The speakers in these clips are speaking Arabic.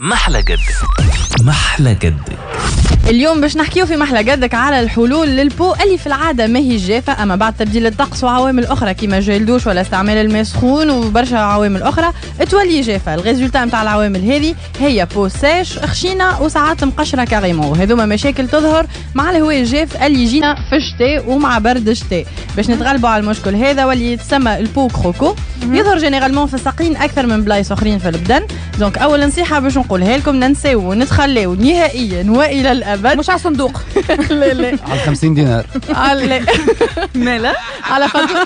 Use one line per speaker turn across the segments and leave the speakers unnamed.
محلى جدك. محلى جدك.
اليوم باش نحكيو في محلى جدك على الحلول للبو اللي في العاده ما هي جافه، اما بعد تبديل الطقس وعوامل اخرى كيما جيل دوش ولا استعمال الماء سخون وبرشا عوامل اخرى تولي جافه. الريزولتا نتاع العوامل هذه هي بو سيش خشينه وساعات مقشره كاريمون، وهذوما مشاكل تظهر مع الهواء الجاف اللي يجينا في الشتاء ومع برد الشتاء. باش نتغلبوا على المشكل هذا واللي يتسمى البو كروكو يظهر جينيرالمون في الساقين اكثر من بلايص اخرين في البدن. دونك اول نصيحه باش نقولها لكم ننساو ونتخلاو نهائيا والى الابد،
مش على الصندوق
لا لا
على 50 دينار
على
مالا
على فضل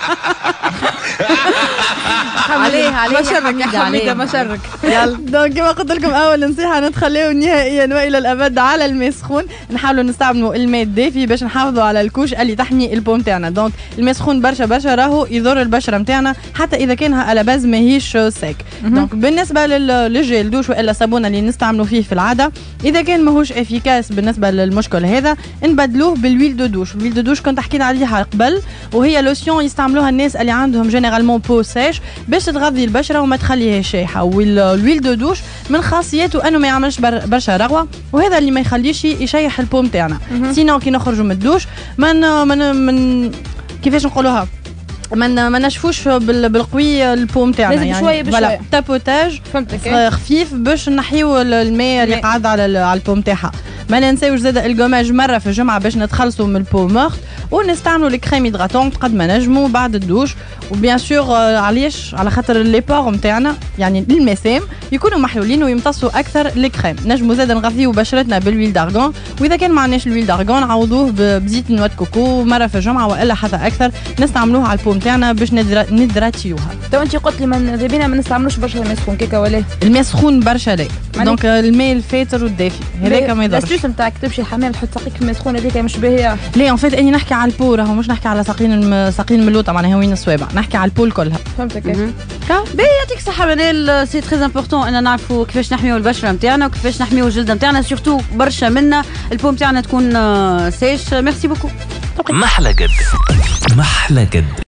عليه
مشرك يا حميدة مشرك. يلا دونك كما قلت لكم اول نصيحه نتخلاو نهائيا والى الابد على الماء السخون، نحاولوا نستعملوا الماء الدافي باش نحافظوا على الكوش اللي تحمي البو نتاعنا. دونك الماء سخون برشا راهو يضر البشره نتاعنا حتى اذا كانها على باز ماهيش سيك. دونك بالنسبه للجيل دوش والا الصابون اللي نستعملوا فيه في العاده، اذا كان ماهوش افيكاس بالنسبه للمشكل هذا نبدلوه بالويل دو دوش. الويل دو دوش كنت حكينا عليها قبل، وهي لوسيون يستعملوها الناس اللي عندهم جينيرالمون بو سيش باش تغذي البشره وما تخليهاش شايحه. والويل دو دوش من خاصيته انه ما يعملش برشا رغوه، وهذا اللي ما يخليش يشيح البو نتاعنا. سينو كي نخرجوا من الدوش من كيفاش نقولوها ما نشفوش بالقوي البو نتاعنا،
لازم
يعني
شويه بشويه
تابوتاج خفيف باش نحيو الماء اللي قاعد على البو نتاعها. ما ننساوش زاد الجوماج مره في الجمعه باش نتخلصوا من البو مورت، ونستعملوا الكريم هيدراتونت قد ما نجموا بعد الدوش. وبيان سور علاش؟ على خاطر لي بور نتاعنا يعني المسام يكونوا محلولين ويمتصوا اكثر الكريم. نجموا زاد نغذيو بشرتنا بالويل دارغون، واذا كان ما عندناش الويل دارغون نعوضوه بزيت نواه كوكو مره في الجمعه والا حتى اكثر نستعملوه على البو نتاعنا باش ندراتيوها.
تو انت قلت لي ماذا بينا ما نستعملوش برشا الماء سخون كيكا ولا
الماء سخون برشا لا. دونك الماء الفاتر والدافي هذاك ما يضرش.
السيستم نتاعك تمشي الحمام تحط ساقيك في الماء سخون هذيك مش باهيه.
لا ان فيت اني نحكي على البو، راهو مش نحكي على ساقين ملوطه معناها وين الصوابع، نحكي على البو كلها.
فهمتك.
بي يعطيك الصحة منال، سي تري امبورطون ان نعرفوا كيفاش نحميو البشرة نتاعنا وكيفاش نحميو الجلد نتاعنا، سورتو برشا منا البو نتاعنا تكون سيش. ميرسي بوكو.
محلى جدك. محلى جدك.